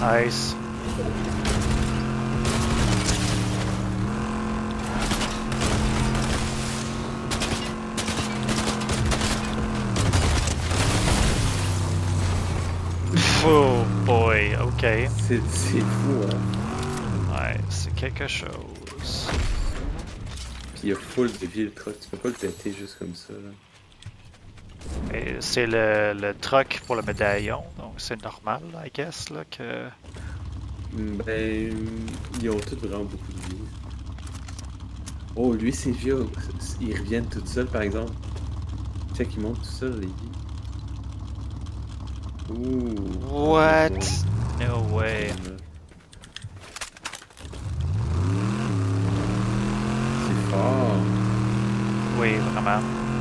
Nice. Oh boy, ok. C'est fou, hein. Ouais, c'est quelque chose. Puis il y a full de vie le truck, tu peux pas le péter juste comme ça, là. Et c'est le truck pour le médaillon, donc c'est normal, I guess, là, que... Ben, ils ont tous vraiment beaucoup de vie. Oh, lui, ses vieux, ils reviennent tout seuls, par exemple. Check, ils montent tout seuls, les vies. Ouh. What? No way. C'est fort. Oui, vraiment.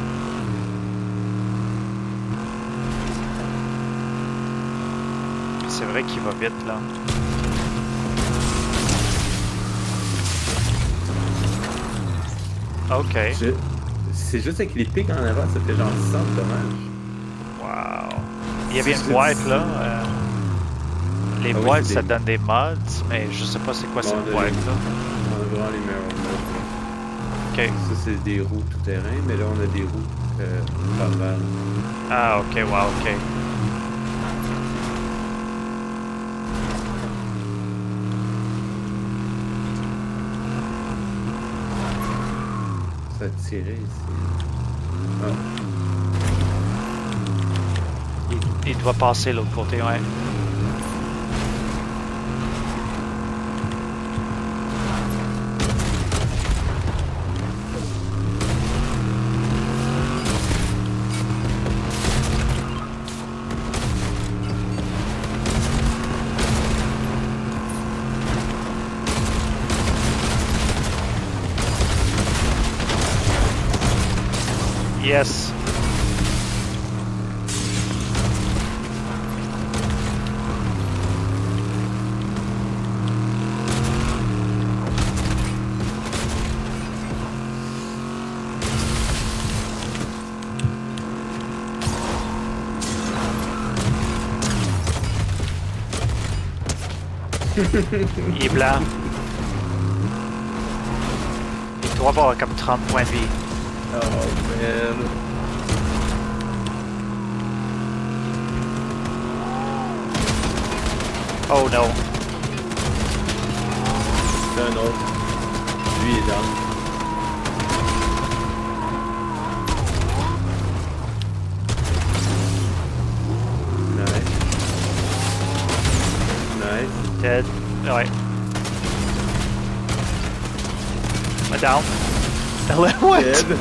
C'est vrai qu'il va vite, là. Ok. C'est juste avec les pics en avant, ça fait genre 100 de dommages. Wow. Il y avait une boîte, là. Les Ah oui, boîtes, c'est ça des- donne des mods, mais je sais pas c'est quoi Bon, cette on a boîte-là. On a vraiment les meilleurs modes. Ok. Ça, c'est des roues tout-terrain, mais là, on a des roues par balle. Ah, ok, wow, ok. Ça a tiré ici. Ah. Il doit passer l'autre côté, ouais. Yes. Il est blanc. Il doit avoir comme 30 points de vie. Oh man. Oh no. C'est un autre. Lui il est down. Nice. Nice. Dead. Ouais. Down. What? Dead.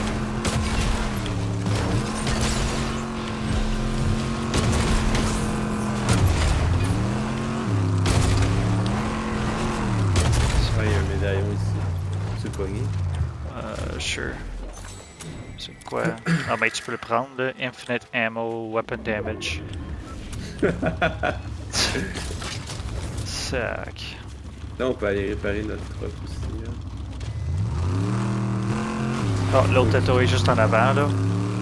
Il y a un médaillon ici. Tu peux pogner? Sure. C'est quoi? Ah, ben tu peux le prendre, là. Infinite ammo, weapon damage. Sac. Là, on peut aller réparer notre truck aussi. Là. Oh, l'autre auto est juste en avant, là.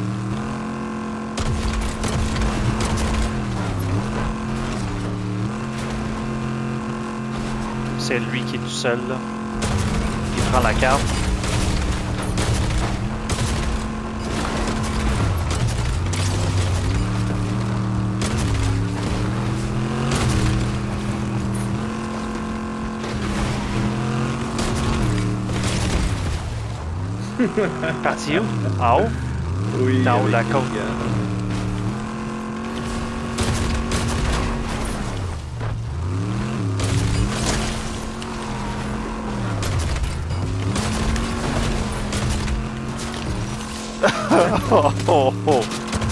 C'est lui qui est tout seul, là. Il prend la carte. Parti où? En haut? Oui. Dans haut de la avec côte. les gars. Oh, oh, oh.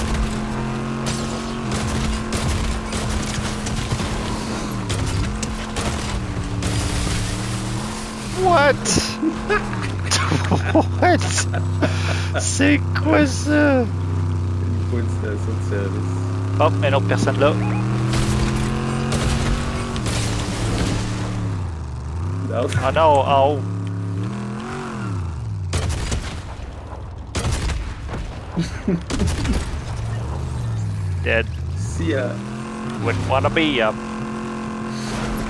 What? What? C'est quoi ça? Il faut une station de service. Oh, une autre personne là. L'autre. Oh non, en haut. Dead. Si, Wouldn't wanna be up.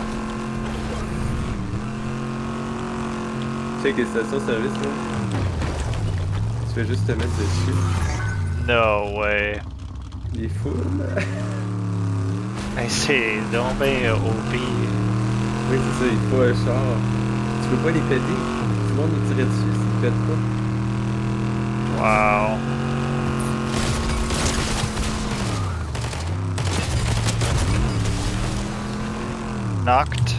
Check les stations-service là. Tu fais juste te mettre dessus. No way. Il est fou là. Hey, c'est donc ben OP. Oui, c'est ça, il faut un char. Tu peux pas les péter. Tout le monde nous tirait dessus s'ils pètent pas. Wow. Knocked.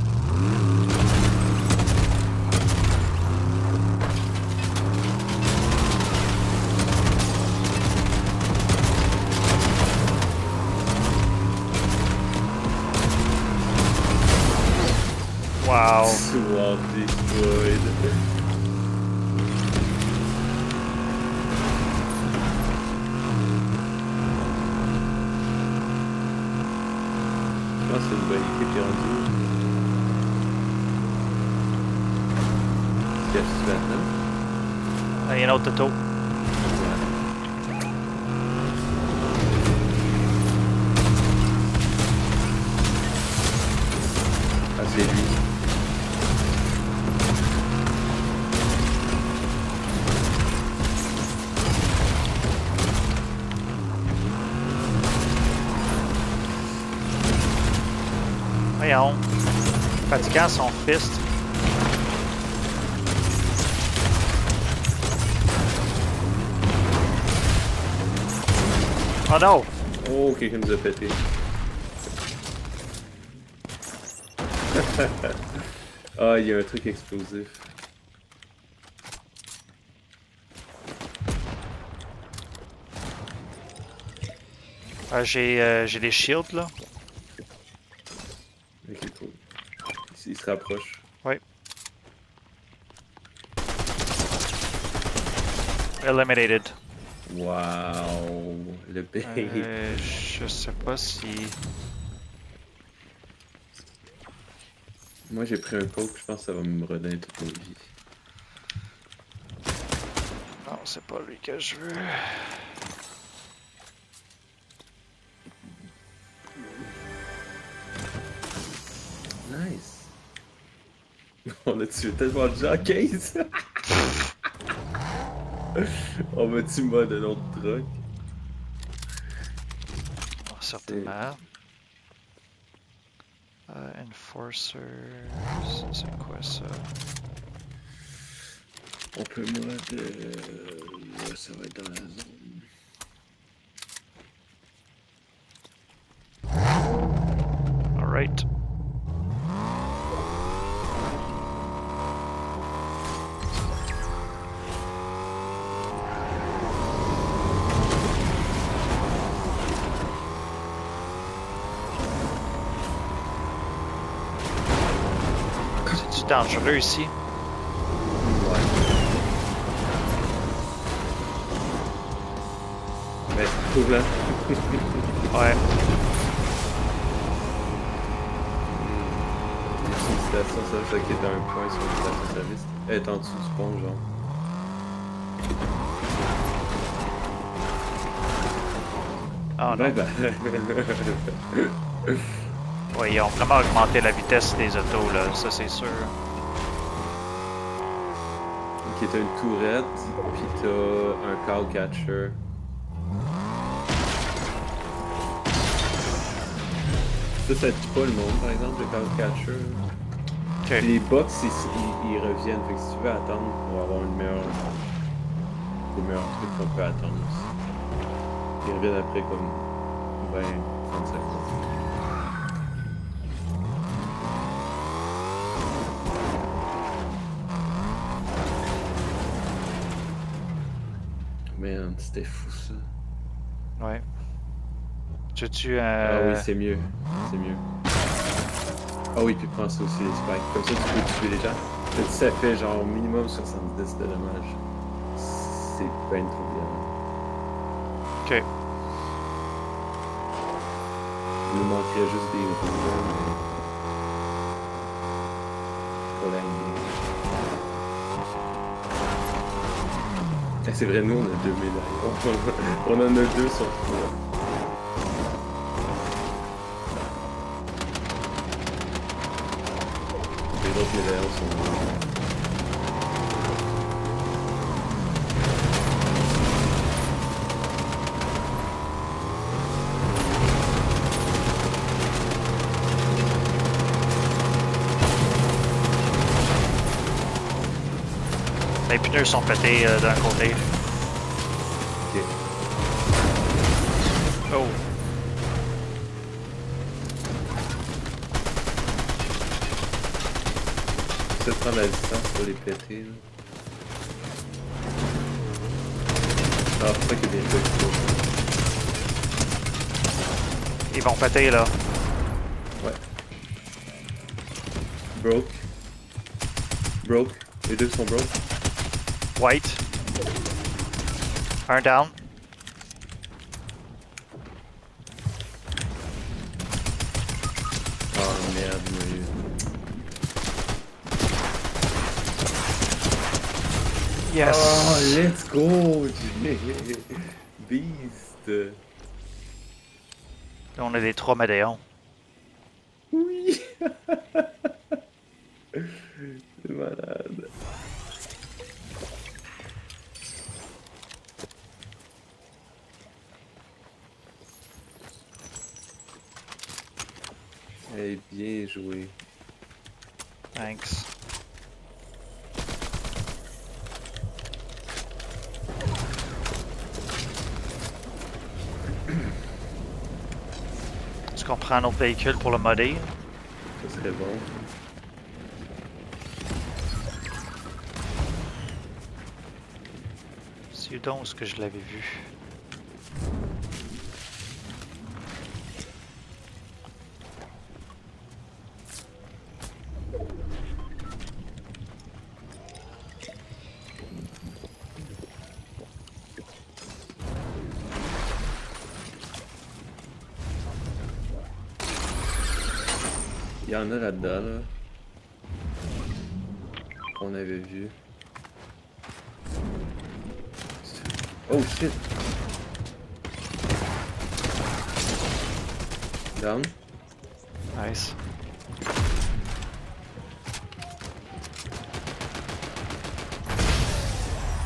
Wow. Swamp destroyed. Je pense que c'est une bonne équipe qui est rendue. Qu'est-ce que tu fais maintenant? Il y a un autre auto. Ah, c'est lui. Voyons. Fatigant son fist. Oh non! Oh, quelqu'un nous a pété. Ah, il y a un truc explosif. J'ai des shields là. Ok, cool. Il se rapproche. Oui. Eliminated. Wow, le bait. Je sais pas si... Moi j'ai pris un coke, je pense que ça va me redonner toute ma vie. Non, c'est pas lui que je veux. Nice. On a tué tellement de gens, Case. On va tuer moi de notre truck. Oh, certainement. Enforcers... C'est quoi ça? On peut mode... Là, ça va être dans la zone. Alright. C'est-tu dangereux ici? Ouais. Mais c'est cool, hein? Ouais. C'est une station-service qui est dans un point sur une station-service. Elle est en dessous du pont, genre. Oh non. Ben, ben. Ouais, ils ont vraiment augmenté la vitesse des autos, là, ça c'est sûr. Ok, t'as une tourette, pis t'as un cow catcher. Ça tue pas le monde, par exemple, le cow catcher. Ok. Pis les box, ils reviennent, fait que si tu veux attendre pour avoir des meilleurs trucs qu'on peut attendre aussi. Ils reviennent après comme 30 secondes. Man, c'était fou ça. Ouais. Tu Ah oui, c'est mieux. C'est mieux. Ah oui, puis prends ça aussi, les spikes. Comme ça, tu peux tuer les gens. Ça fait genre minimum 70 de dommages. C'est pas trop bien. Ok. Il nous manquerait juste des roues, mais... Pas la nuit. Ah, c'est vrai, nous on a 2 médailles. On en a 2 sur 3. Les autres médailles sont... Les pneus sont pétés d'un côté. Ok. Oh. Ça prend la distance pour les péter. Là. Ah, c'est ça qui est bien fait. Ils vont péter là. Ouais. Broke. Broke. Les deux sont broke. White. Un down. Oh merde, mais... Yes. Oh, let's go! Beast! Là, on a des 3 médaillons. Oui! C'est malade. Hey, bien joué. Thanks. Est-ce qu'on prend un autre véhicule pour le modder? Ça serait bon. C'est donc ce que je l'avais vu. Il y en a là-dedans, là. Qu'on avait vu. Oh shit! Down. Nice.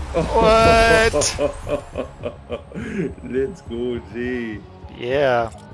What? Let's go, G! Yeah.